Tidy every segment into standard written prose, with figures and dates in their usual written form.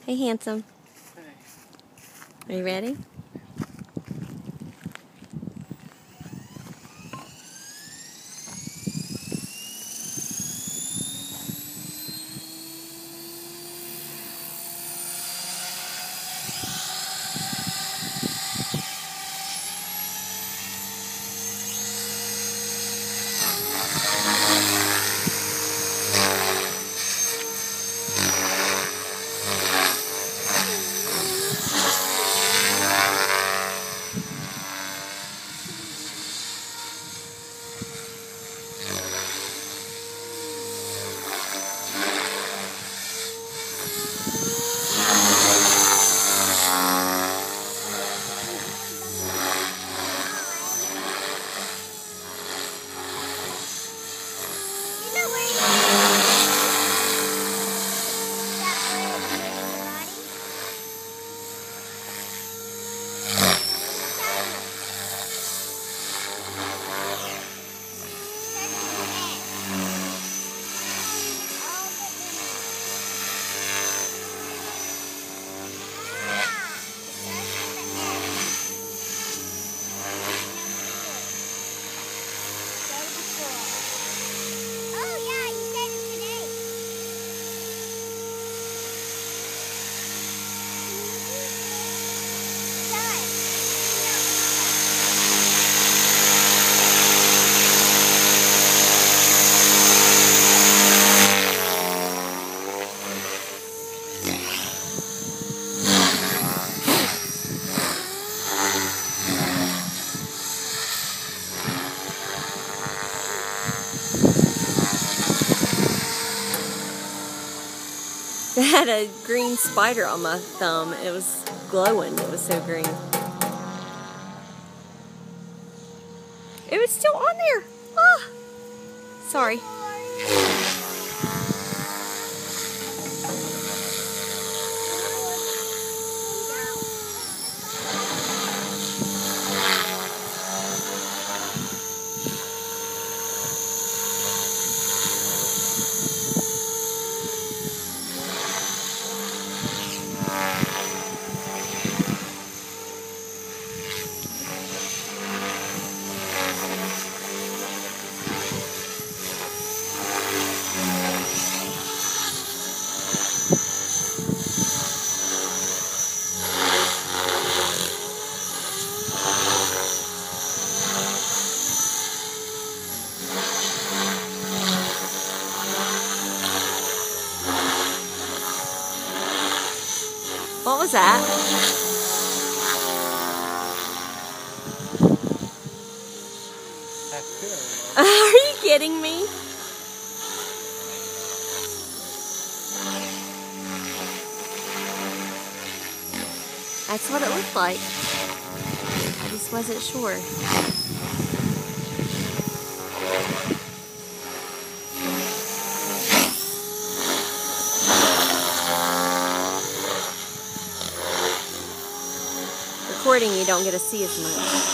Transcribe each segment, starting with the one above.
Hey, handsome. Hey. Are you ready? I had a green spider on my thumb. It was glowing. It was so green. It was still on there. Ah, sorry. What was that? Are you kidding me? That's what it looked like. I just wasn't sure. Recording, you don't get to see as much.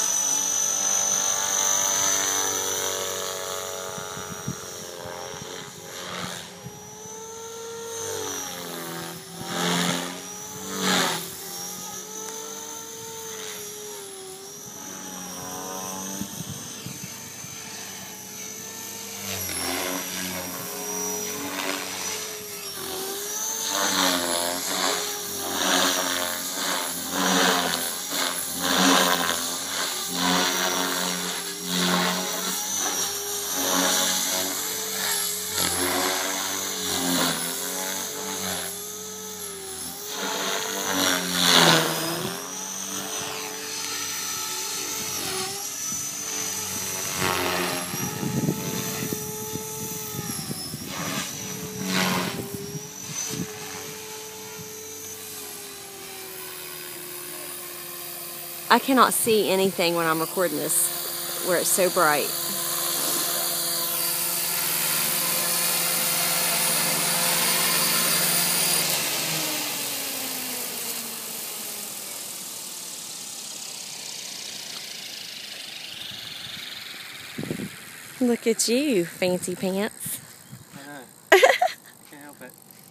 I cannot see anything when I'm recording this, where it's so bright. Look at you, fancy pants. I know. Can't help it.